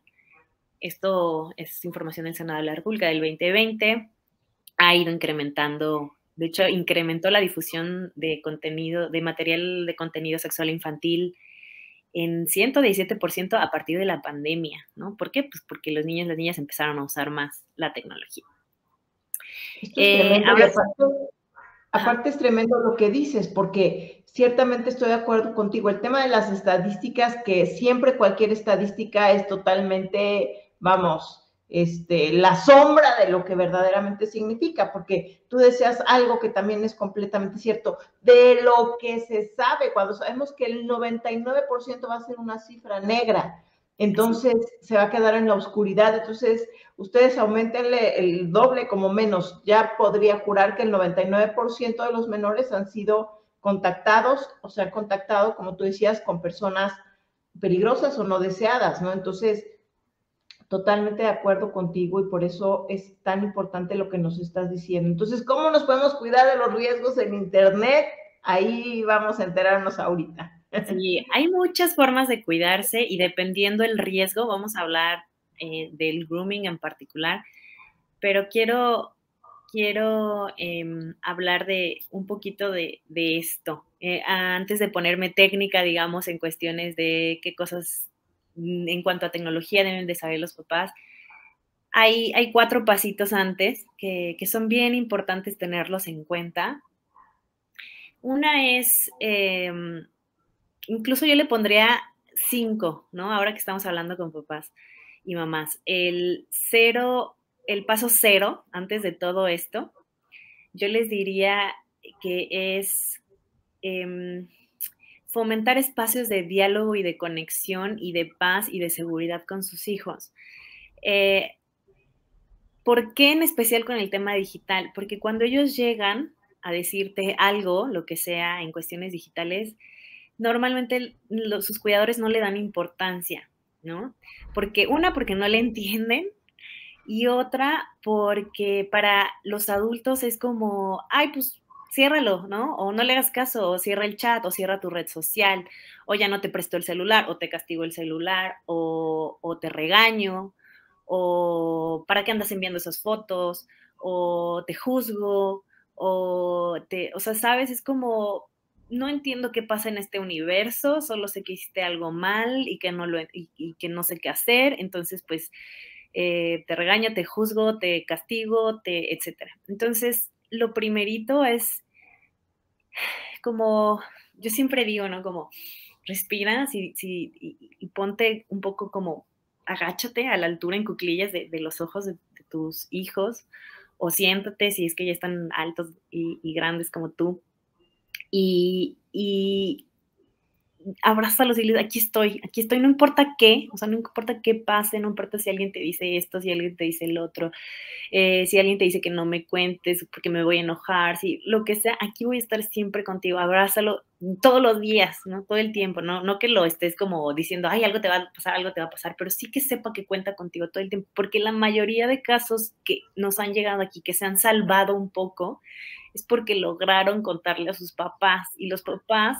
Esto es información del Senado de la República del veinte veinte. Ha ido incrementando, de hecho, incrementó la difusión de contenido, de material de contenido sexual infantil en ciento diecisiete por ciento a partir de la pandemia, ¿no? ¿Por qué? Pues porque los niños y las niñas empezaron a usar más la tecnología. Esto es eh, ahora, Aparte es tremendo lo que dices, porque ciertamente estoy de acuerdo contigo. El tema de las estadísticas, que siempre cualquier estadística es totalmente, vamos, este, la sombra de lo que verdaderamente significa, porque tú deseas algo que también es completamente cierto, de lo que se sabe, cuando sabemos que el noventa y nueve por ciento va a ser una cifra negra. Entonces sí. se va a quedar en la oscuridad. Entonces, ustedes aumentenle el doble como menos. Ya podría jurar que el noventa y nueve por ciento de los menores han sido contactados, o sea, contactado, como tú decías, con personas peligrosas o no deseadas, ¿no? Entonces, totalmente de acuerdo contigo, y por eso es tan importante lo que nos estás diciendo. Entonces, ¿cómo nos podemos cuidar de los riesgos en Internet? Ahí vamos a enterarnos ahorita. Sí, hay muchas formas de cuidarse, y dependiendo el riesgo, vamos a hablar eh, del grooming en particular, pero quiero, quiero eh, hablar de un poquito de, de esto. eh, antes de ponerme técnica, digamos, en cuestiones de qué cosas mm, en cuanto a tecnología deben de saber los papás, hay, hay cuatro pasitos antes que, que son bien importantes tenerlos en cuenta. Una es, eh, incluso yo le pondría cinco, ¿no? Ahora que estamos hablando con papás y mamás. El cero, el paso cero, antes de todo esto, yo les diría que es eh, fomentar espacios de diálogo y de conexión y de paz y de seguridad con sus hijos. Eh, ¿Por qué en especial con el tema digital? Porque cuando ellos llegan a decirte algo, lo que sea, en cuestiones digitales, normalmente los, sus cuidadores no le dan importancia, ¿no? Porque una, porque no le entienden, y otra, porque para los adultos es como, ay, pues ciérralo, ¿no? O no le hagas caso, o cierra el chat, o cierra tu red social, o ya no te prestó el celular, o te castigo el celular, o, o te regaño, o para qué andas enviando esas fotos, o te juzgo, o te, o sea, sabes, es como, no entiendo qué pasa en este universo, solo sé que hiciste algo mal y que no lo, y, y que no sé qué hacer, entonces pues eh, te regaño, te juzgo, te castigo, te, etcétera. Entonces, lo primerito es como, yo siempre digo, ¿no? Como, respira si, si, y, y, ponte un poco como, agáchate a la altura en cuclillas de, de los ojos de, de, tus hijos, o siéntate si es que ya están altos y, y grandes como tú, y, y abrázalos y les aquí estoy, aquí estoy, no importa qué, o sea, no importa qué pase, no importa si alguien te dice esto, si alguien te dice el otro, eh, si alguien te dice que no me cuentes porque me voy a enojar, si lo que sea, aquí voy a estar siempre contigo, abrázalo todos los días, ¿no? Todo el tiempo, ¿no? No que lo estés como diciendo, ay, algo te va a pasar, algo te va a pasar, pero sí que sepa que cuenta contigo todo el tiempo, porque la mayoría de casos que nos han llegado aquí, que se han salvado un poco, es porque lograron contarle a sus papás, y los papás,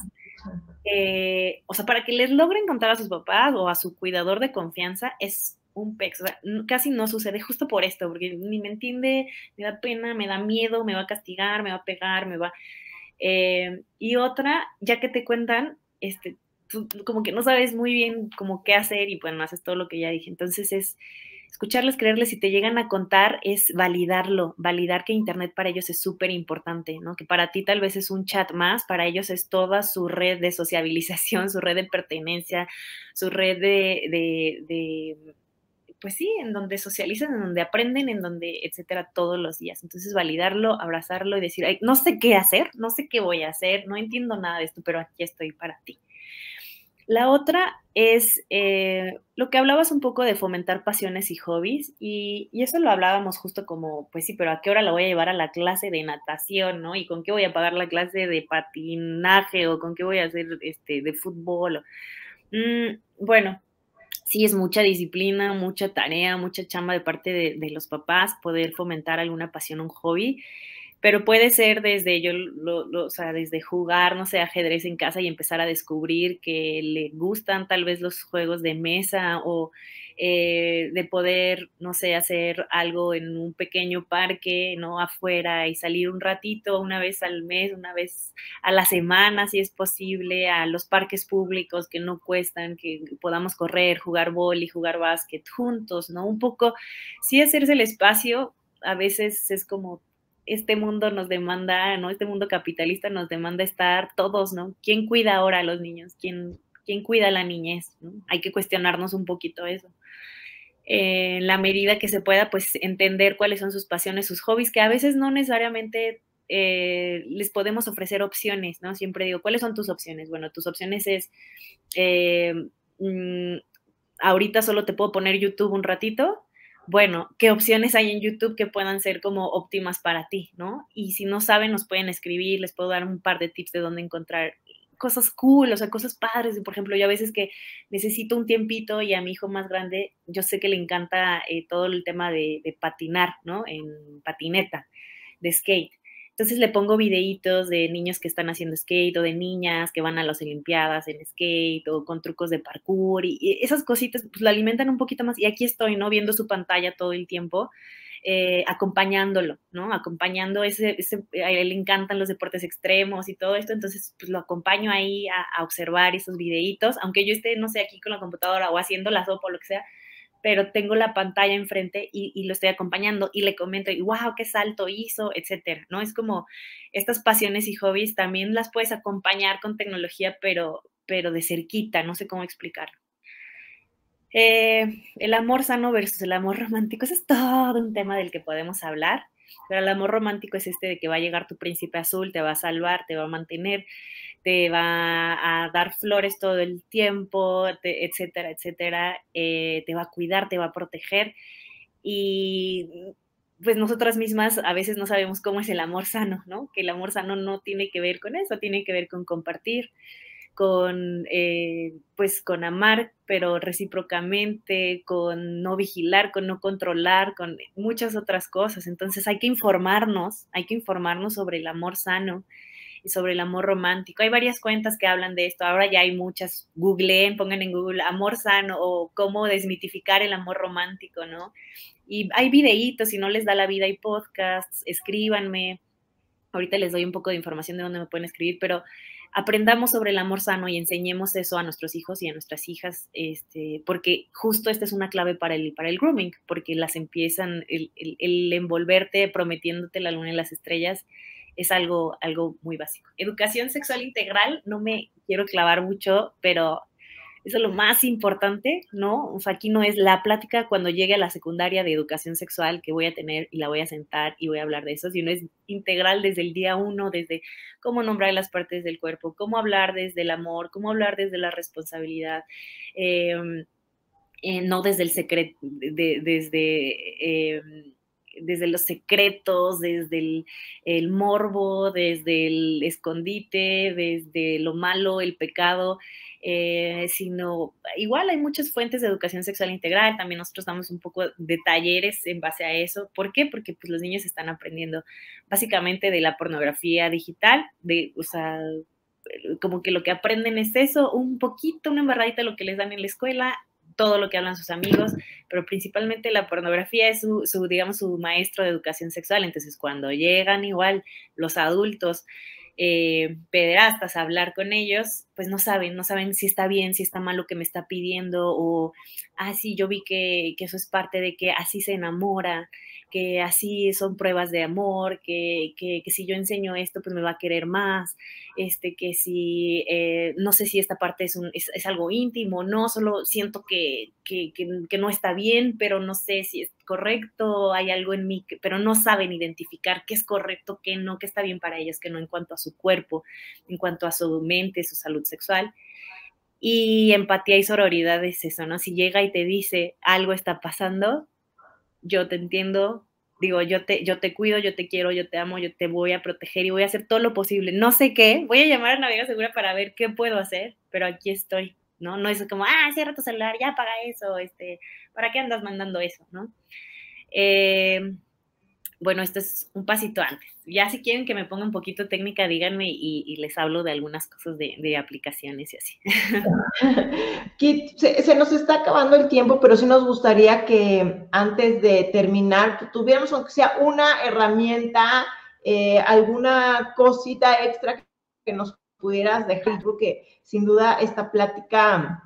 eh, o sea, para que les logren contar a sus papás o a su cuidador de confianza, es un pex, o sea, casi no sucede justo por esto, porque ni me entiende, me da pena, me da miedo, me va a castigar, me va a pegar, me va... Eh, y otra, ya que te cuentan, este, tú como que no sabes muy bien como qué hacer y bueno, haces todo lo que ya dije. Entonces es escucharles, creerles, si te llegan a contar, es validarlo, validar que Internet para ellos es súper importante, ¿no? Que para ti tal vez es un chat más, para ellos es toda su red de sociabilización, su red de pertenencia, su red de, de, de pues sí, en donde socializan, en donde aprenden, en donde, etcétera, todos los días. Entonces, validarlo, abrazarlo y decir, ay, no sé qué hacer, no sé qué voy a hacer, no entiendo nada de esto, pero aquí estoy para ti. La otra es eh, lo que hablabas un poco de fomentar pasiones y hobbies, y, y eso lo hablábamos justo como, pues sí, pero ¿a qué hora la voy a llevar a la clase de natación, no? ¿Y con qué voy a pagar la clase de patinaje o con qué voy a hacer este, de fútbol? Mm, bueno, sí es mucha disciplina, mucha tarea, mucha chamba de parte de, de los papás poder fomentar alguna pasión, un hobby, pero puede ser desde yo, lo, lo, o sea, desde jugar, no sé, ajedrez en casa y empezar a descubrir que le gustan tal vez los juegos de mesa o eh, de poder, no sé, hacer algo en un pequeño parque, ¿no? Afuera y salir un ratito, una vez al mes, una vez a la semana, si es posible, a los parques públicos que no cuestan, que podamos correr, jugar vóley, jugar básquet juntos, ¿no? Un poco, sí hacerse el espacio, a veces es como este mundo nos demanda, ¿no? Este mundo capitalista nos demanda estar todos, ¿no? ¿Quién cuida ahora a los niños? ¿Quién, quién cuida a la niñez? ¿No? Hay que cuestionarnos un poquito eso. Eh, en la medida que se pueda, pues entender cuáles son sus pasiones, sus hobbies, que a veces no necesariamente eh, les podemos ofrecer opciones, ¿no? Siempre digo, ¿cuáles son tus opciones? Bueno, tus opciones es, eh, mmm, ahorita solo te puedo poner YouTube un ratito. Bueno, ¿qué opciones hay en YouTube que puedan ser como óptimas para ti, ¿no? Y si no saben, nos pueden escribir, les puedo dar un par de tips de dónde encontrar cosas cool, o sea, cosas padres. Por ejemplo, yo a veces que necesito un tiempito y a mi hijo más grande, yo sé que le encanta eh, todo el tema de, de patinar, ¿no? En patineta, de skate. Entonces le pongo videitos de niños que están haciendo skate o de niñas que van a las olimpiadas en skate o con trucos de parkour y, y esas cositas pues lo alimentan un poquito más y aquí estoy, ¿no? Viendo su pantalla todo el tiempo, eh, acompañándolo, ¿no? Acompañando ese, ese, a él le encantan los deportes extremos y todo esto, entonces pues lo acompaño ahí a, a observar esos videitos, aunque yo esté, no sé, aquí con la computadora o haciendo la sopa o lo que sea, pero tengo la pantalla enfrente y, y lo estoy acompañando y le comento, y wow, qué salto hizo, etcétera, ¿no? Es como estas pasiones y hobbies también las puedes acompañar con tecnología, pero, pero de cerquita, no sé cómo explicarlo. Eh, el amor sano versus el amor romántico, ese es todo un tema del que podemos hablar, pero el amor romántico es este de que va a llegar tu príncipe azul, te va a salvar, te va a mantener, te va a dar flores todo el tiempo, te, etcétera, etcétera, eh, te va a cuidar, te va a proteger y pues nosotras mismas a veces no sabemos cómo es el amor sano, ¿no? Que el amor sano no tiene que ver con eso, tiene que ver con compartir, con, eh, pues, con amar, pero recíprocamente, con no vigilar, con no controlar, con muchas otras cosas. Entonces hay que informarnos, hay que informarnos sobre el amor sano y sobre el amor romántico. Hay varias cuentas que hablan de esto, ahora ya hay muchas, googleen, pongan en Google amor sano o cómo desmitificar el amor romántico, ¿no? Y hay videitos, si no les da la vida hay podcasts, escríbanme, ahorita les doy un poco de información de dónde me pueden escribir, pero aprendamos sobre el amor sano y enseñemos eso a nuestros hijos y a nuestras hijas, este, porque justo esta es una clave para el, para el grooming, porque las empiezan, el, el, el envolverte prometiéndote la luna y las estrellas es algo, algo muy básico. Educación sexual integral, no me quiero clavar mucho, pero eso es lo más importante, ¿no? O sea, aquí no es la plática cuando llegue a la secundaria de educación sexual que voy a tener y la voy a sentar y voy a hablar de eso, sino es integral desde el día uno, desde cómo nombrar las partes del cuerpo, cómo hablar desde el amor, cómo hablar desde la responsabilidad, eh, eh, no desde el secreto, de, desde... Eh, desde los secretos, desde el, el morbo, desde el escondite, desde lo malo, el pecado, eh, sino igual hay muchas fuentes de educación sexual integral, también nosotros damos un poco de talleres en base a eso. ¿Por qué? Porque pues, los niños están aprendiendo básicamente de la pornografía digital, de, o sea, como que lo que aprenden es eso, un poquito, una embarradita de lo que les dan en la escuela, todo lo que hablan sus amigos, pero principalmente la pornografía es su, su, digamos, su maestro de educación sexual. Entonces, cuando llegan igual los adultos eh, pederastas a hablar con ellos, pues no saben, no saben si está bien, si está mal lo que me está pidiendo, o, ah, sí, yo vi que, que eso es parte de que así se enamora, que así son pruebas de amor, que, que, que si yo enseño esto, pues me va a querer más, este, que si, eh, no sé si esta parte es, un, es, es algo íntimo, no, solo siento que, que, que, que no está bien, pero no sé si es correcto, hay algo en mí, que, pero no saben identificar qué es correcto, qué no, qué está bien para ellos, qué no, en cuanto a su cuerpo, en cuanto a su mente, su salud sexual. Y empatía y sororidad es eso, ¿no? Si llega y te dice algo está pasando, yo te entiendo, digo, yo te, yo te cuido, yo te quiero, yo te amo, yo te voy a proteger y voy a hacer todo lo posible. No sé qué, voy a llamar a Navega Segura para ver qué puedo hacer, pero aquí estoy, ¿no? No es como, ah, cierra tu celular, ya apaga eso, este, ¿para qué andas mandando eso, no? Eh, bueno, esto es un pasito antes. Ya si quieren que me ponga un poquito técnica, díganme y, y les hablo de algunas cosas de, de aplicaciones y así. Kit, se, se, nos está acabando el tiempo, pero sí nos gustaría que antes de terminar tuviéramos, aunque sea una herramienta, eh, alguna cosita extra que nos pudieras dejar, porque sin duda esta plática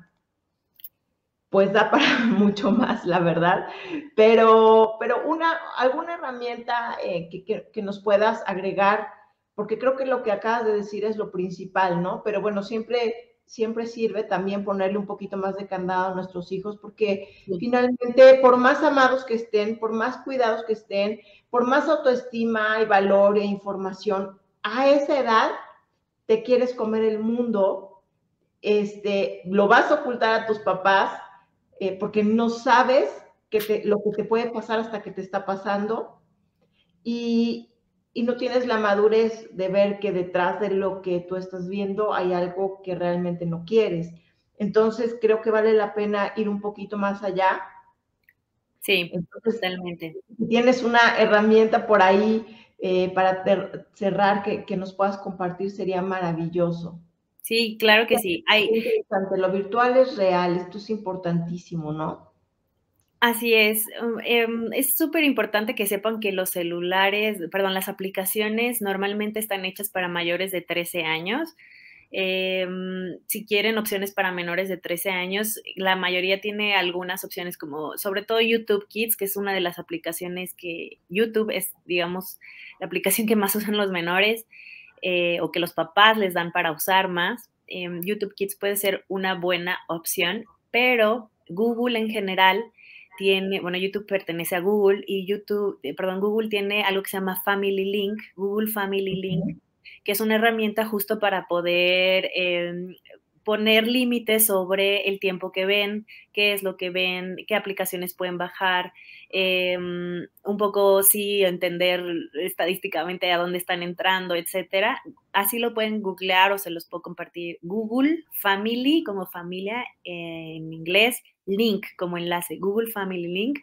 pues da para mucho más, la verdad, pero, pero una, alguna herramienta eh, que, que, que nos puedas agregar, porque creo que lo que acabas de decir es lo principal, ¿no? Pero bueno, siempre, siempre sirve también ponerle un poquito más de candado a nuestros hijos, porque sí. Finalmente, por más amados que estén, por más cuidados que estén, por más autoestima y valor e información, a esa edad te quieres comer el mundo, este, lo vas a ocultar a tus papás, eh, porque no sabes que te, lo que te puede pasar hasta que te está pasando y, y no tienes la madurez de ver que detrás de lo que tú estás viendo hay algo que realmente no quieres. Entonces creo que vale la pena ir un poquito más allá. Sí, Entonces, totalmente. si tienes una herramienta por ahí eh, para cerrar, que, que nos puedas compartir, sería maravilloso. Sí, claro que sí. Hay... Interesante, lo virtual es real, esto es importantísimo, ¿no? Así es. Eh, es súper importante que sepan que los celulares, perdón, las aplicaciones normalmente están hechas para mayores de trece años. Eh, si quieren opciones para menores de trece años, la mayoría tiene algunas opciones como, sobre todo YouTube Kids, que es una de las aplicaciones que YouTube es, digamos, la aplicación que más usan los menores eh, o que los papás les dan para usar más. Eh, YouTube Kids puede ser una buena opción, pero Google en general tiene, bueno, YouTube pertenece a Google y YouTube, eh, perdón, Google tiene algo que se llama Family Link, Google Family Link, uh-huh. que es una herramienta justo para poder eh, poner límites sobre el tiempo que ven, qué es lo que ven, qué aplicaciones pueden bajar, eh, un poco sí entender estadísticamente a dónde están entrando, etcétera. Así lo pueden googlear o se los puedo compartir. Google Family, como familia eh, en inglés, Link como enlace, Google Family Link.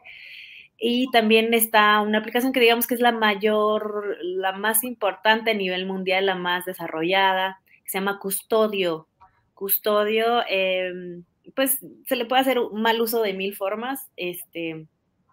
Y también está una aplicación que digamos que es la mayor, la más importante a nivel mundial, la más desarrollada, que se llama Custodio. Custodio, eh, pues se le puede hacer un mal uso de mil formas, este,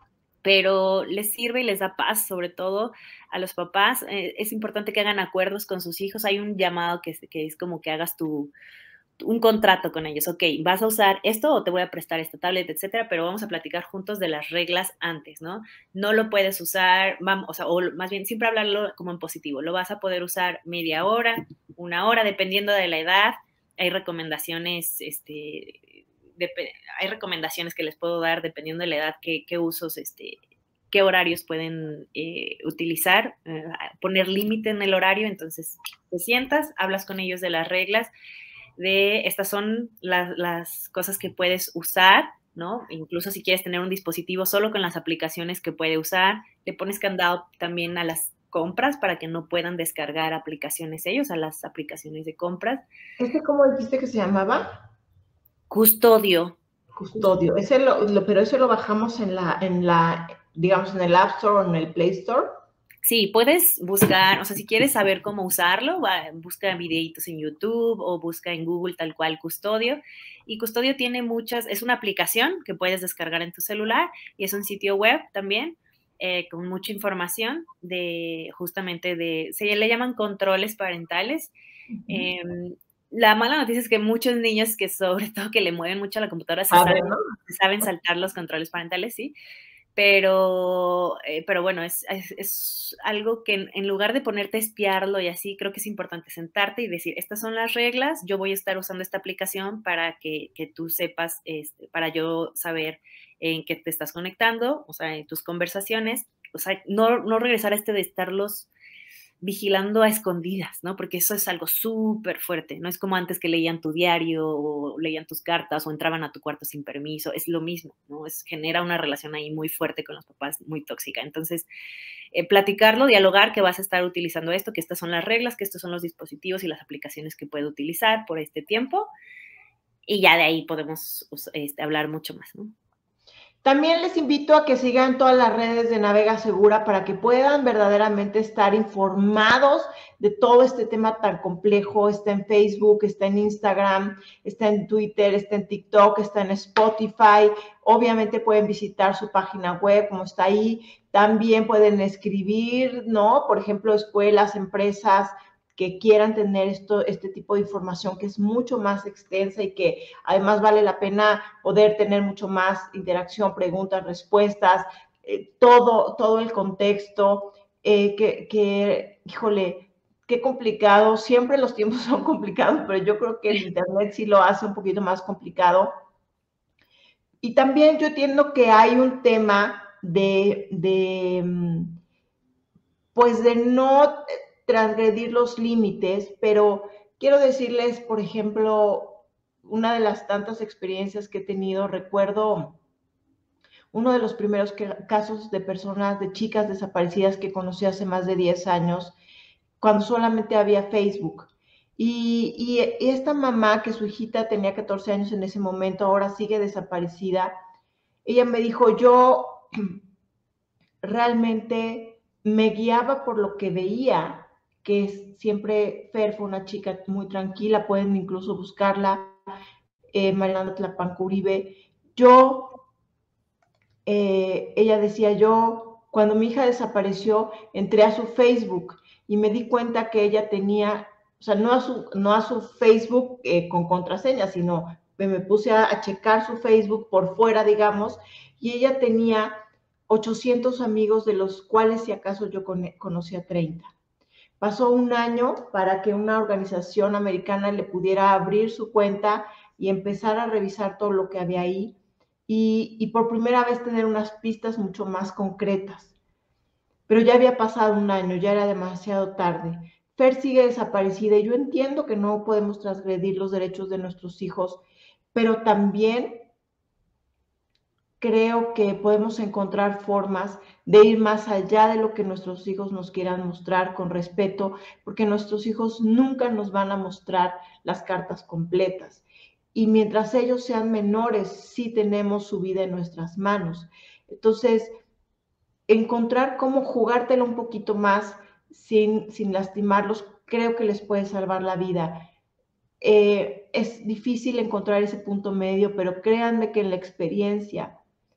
pero les sirve y les da paz, sobre todo a los papás. Eh, es importante que hagan acuerdos con sus hijos. Hay un llamado que es, que es como que hagas tu, un contrato con ellos. Ok, vas a usar esto o te voy a prestar esta tablet, etcétera, pero vamos a platicar juntos de las reglas antes, ¿no? No lo puedes usar, vamos, o sea, o más bien siempre hablarlo como en positivo. Lo vas a poder usar media hora, una hora, dependiendo de la edad. Hay recomendaciones, este, de, hay recomendaciones que les puedo dar dependiendo de la edad, qué, qué usos, este, qué horarios pueden eh, utilizar, eh, poner límite en el horario. Entonces, te sientas, hablas con ellos de las reglas, de estas son la, las cosas que puedes usar, ¿no? Incluso si quieres tener un dispositivo solo con las aplicaciones que puede usar, le pones candado también a las compras para que no puedan descargar aplicaciones ellos, a las aplicaciones de compras. ¿Este cómo dijiste que se llamaba? Custodio. Custodio. Ese lo, lo, pero eso lo bajamos en la, en la, digamos, en el App Store o en el Play Store. Sí, puedes buscar, o sea, si quieres saber cómo usarlo, va, busca videitos en YouTube o busca en Google tal cual Custodio. Y Custodio tiene muchas, es una aplicación que puedes descargar en tu celular y es un sitio web también eh, con mucha información de justamente de, se le llaman controles parentales. Uh-huh. Eh, la mala noticia es que muchos niños que sobre todo que le mueven mucho a la computadora se, saben, ¿no? se saben saltar los controles parentales, ¿sí? Pero, eh, pero bueno, es, es, es algo que en, en lugar de ponerte a espiarlo y así, creo que es importante sentarte y decir, estas son las reglas, yo voy a estar usando esta aplicación para que, que tú sepas, este, para yo saber en qué te estás conectando, o sea, en tus conversaciones, o sea, no, no regresar a este de estarlos vigilando a escondidas, ¿no? Porque eso es algo súper fuerte, no es como antes que leían tu diario o leían tus cartas o entraban a tu cuarto sin permiso, es lo mismo, ¿no? Es, genera una relación ahí muy fuerte con los papás, muy tóxica. Entonces, eh, platicarlo, dialogar que vas a estar utilizando esto, que estas son las reglas, que estos son los dispositivos y las aplicaciones que puedo utilizar por este tiempo y ya de ahí podemos este, hablar mucho más, ¿no? También les invito a que sigan todas las redes de Navega Segura para que puedan verdaderamente estar informados de todo este tema tan complejo. Está en Facebook, está en Instagram, está en Twitter, está en TikTok, está en Spotify. Obviamente pueden visitar su página web, como está ahí. También pueden escribir, ¿no? Por ejemplo, escuelas, empresas que quieran tener esto, este tipo de información que es mucho más extensa y que además vale la pena poder tener mucho más interacción, preguntas, respuestas, eh, todo, todo el contexto, eh, que, que, híjole, qué complicado, siempre los tiempos son complicados, pero yo creo que el internet sí lo hace un poquito más complicado. Y también yo entiendo que hay un tema de, de pues de no transgredir los límites, pero quiero decirles, por ejemplo, una de las tantas experiencias que he tenido, recuerdo uno de los primeros que, casos de personas, de chicas desaparecidas que conocí hace más de diez años, cuando solamente había Facebook. Y, y, y esta mamá, que su hijita tenía catorce años en ese momento, ahora sigue desaparecida, ella me dijo, yo realmente me guiaba por lo que veía, que es, siempre Fer fue una chica muy tranquila, pueden incluso buscarla, eh, Mariana Tlapancuribe. Yo, eh, ella decía, yo, cuando mi hija desapareció, entré a su Facebook y me di cuenta que ella tenía, o sea, no a su, no a su Facebook eh, con contraseña, sino me, me puse a, a checar su Facebook por fuera, digamos, y ella tenía ochocientos amigos, de los cuales si acaso yo con, conocía treinta. Pasó un año para que una organización americana le pudiera abrir su cuenta y empezar a revisar todo lo que había ahí y, y por primera vez tener unas pistas mucho más concretas. Pero ya había pasado un año, ya era demasiado tarde. Fer sigue desaparecida y yo entiendo que no podemos transgredir los derechos de nuestros hijos, pero también creo que podemos encontrar formas de ir más allá de lo que nuestros hijos nos quieran mostrar, con respeto, porque nuestros hijos nunca nos van a mostrar las cartas completas. Y mientras ellos sean menores, sí tenemos su vida en nuestras manos. Entonces, encontrar cómo jugártela un poquito más sin, sin lastimarlos, creo que les puede salvar la vida. Eh, es difícil encontrar ese punto medio, pero créanme que en la experiencia,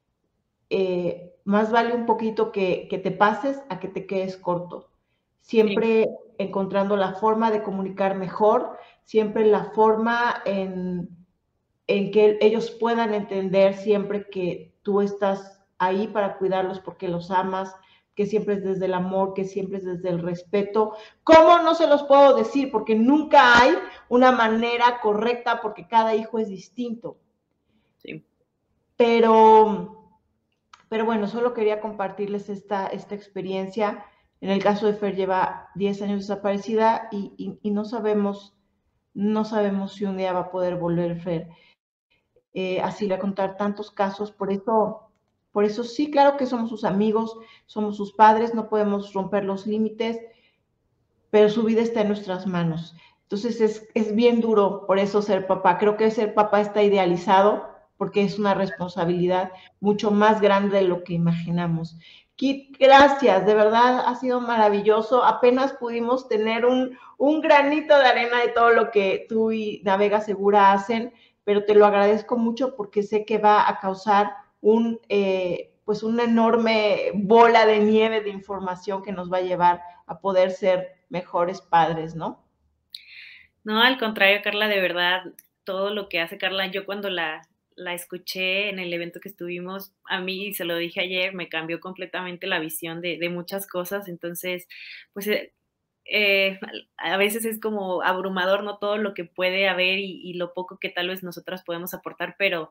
Eh, más vale un poquito que, que te pases a que te quedes corto. Siempre sí. Encontrando la forma de comunicar mejor, siempre la forma en, en que ellos puedan entender siempre que tú estás ahí para cuidarlos porque los amas, que siempre es desde el amor, que siempre es desde el respeto. ¿Cómo? No se los puedo decir, porque nunca hay una manera correcta, porque cada hijo es distinto. Sí. Pero... Pero bueno, solo quería compartirles esta, esta experiencia. En el caso de Fer lleva diez años desaparecida y, y, y no sabemos, no sabemos si un día va a poder volver Fer. Eh, así le voy a contar tantos casos, por eso, por eso sí, claro que somos sus amigos, somos sus padres, no podemos romper los límites, pero su vida está en nuestras manos. Entonces es, es bien duro por eso ser papá. Creo que ser papá está idealizado, porque es una responsabilidad mucho más grande de lo que imaginamos. Kit, gracias, de verdad ha sido maravilloso. Apenas pudimos tener un, un granito de arena de todo lo que tú y Navega Segura hacen, pero te lo agradezco mucho porque sé que va a causar un, eh, pues una enorme bola de nieve de información que nos va a llevar a poder ser mejores padres, ¿no? No, al contrario, Carla, de verdad, todo lo que hace Carla, yo cuando la, la escuché en el evento que estuvimos, a mí, se lo dije ayer, me cambió completamente la visión de, de muchas cosas, entonces, pues eh, a veces es como abrumador, ¿no? Todo lo que puede haber y, y lo poco que tal vez nosotras podemos aportar, pero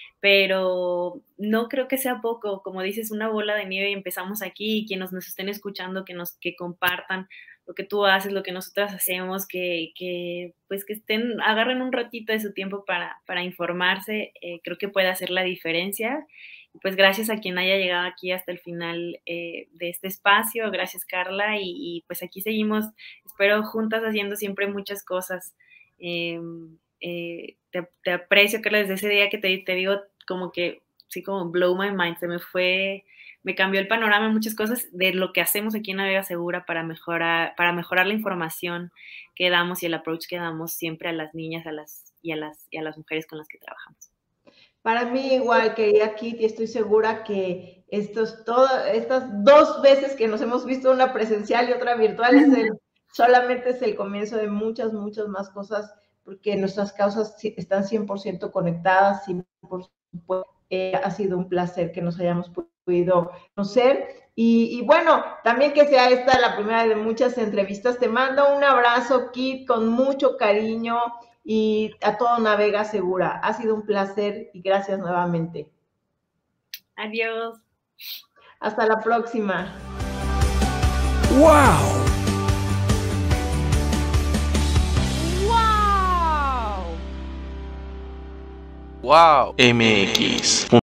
pero no creo que sea poco, como dices, una bola de nieve y empezamos aquí, y quienes nos estén escuchando, que nos que compartan lo que tú haces, lo que nosotras hacemos, que, que pues que estén, agarren un ratito de su tiempo para, para informarse, eh, creo que puede hacer la diferencia. Y pues gracias a quien haya llegado aquí hasta el final eh, de este espacio, gracias Carla, y, y pues aquí seguimos, espero juntas haciendo siempre muchas cosas. Eh, Eh, te, te aprecio, Carla, desde ese día que te, te digo como que, sí, como blow my mind, se me fue, me cambió el panorama en muchas cosas de lo que hacemos aquí en Navega Segura para mejorar, para mejorar la información que damos y el approach que damos siempre a las niñas a las, y, a las, y a las mujeres con las que trabajamos. Para mí igual, querida Kitty, estoy segura que estos, todo, estas dos veces que nos hemos visto, una presencial y otra virtual, es el, solamente es el comienzo de muchas, muchas más cosas, porque nuestras causas están cien por ciento conectadas, cien por ciento, eh, ha sido un placer que nos hayamos podido conocer, y, y bueno, también que sea esta la primera de muchas entrevistas. Te mando un abrazo, Kit, con mucho cariño, y a todo Navega Segura. Ha sido un placer y gracias nuevamente. Adiós. Hasta la próxima. ¡Wow! Wow. M X